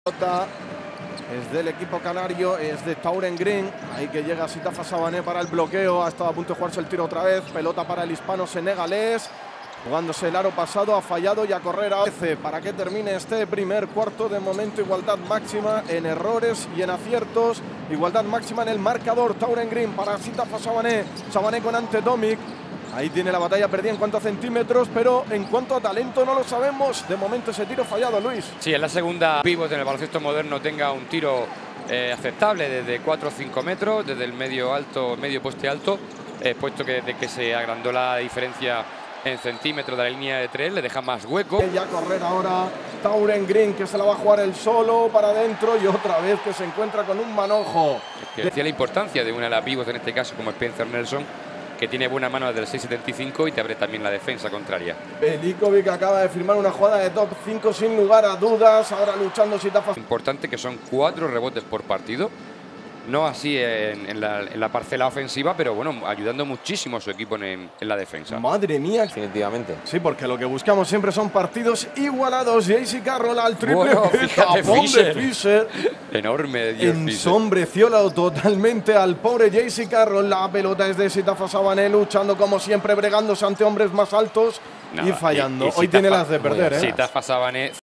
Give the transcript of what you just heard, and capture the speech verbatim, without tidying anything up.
Pelota es del equipo canario, es de Tauren Green. Ahí que llega Sitafa Sabané para el bloqueo. Ha estado a punto de jugarse el tiro otra vez. Pelota para el hispano senegalés. Jugándose el aro pasado, ha fallado y a correr a once para que termine este primer cuarto. De momento igualdad máxima en errores y en aciertos. Igualdad máxima en el marcador. Tauren Green para Sitafa Sabané. Sabané con Ante Tomic. Ahí tiene la batalla perdida en cuanto a centímetros, pero en cuanto a talento no lo sabemos. De momento ese tiro fallado, Luis. Sí, es la segunda pívot en el baloncesto moderno tenga un tiro eh, aceptable desde cuatro o cinco metros, desde el medio alto, medio poste alto, eh, puesto que desde que se agrandó la diferencia en centímetros de la línea de tres, le deja más hueco. Ya a correr ahora Tauren Green, que se la va a jugar él solo para adentro y otra vez que se encuentra con un manojo. Que decía la importancia de una de las pivots en este caso como Spencer Nelson, que tiene buena mano desde el seis setenta y cinco y te abre también la defensa contraria. Velikovic acaba de firmar una jugada de top cinco sin lugar a dudas. Ahora luchando Sitafa. Importante que son cuatro rebotes por partido. No así en, en, la, en la parcela ofensiva, pero bueno, ayudando muchísimo a su equipo en, en la defensa. Madre mía. Definitivamente. Sí, porque lo que buscamos siempre son partidos igualados. J C Carroll al triple. Bueno, fíjate, Fisher. de Fisher. Enorme. Dios, Ensombreció totalmente al pobre J C Carroll. La pelota es de Sitafa Sabané, luchando como siempre, bregándose ante hombres más altos. Nada, y fallando. Y, y Hoy tiene las de perder, ¿eh? Sitafa Sabané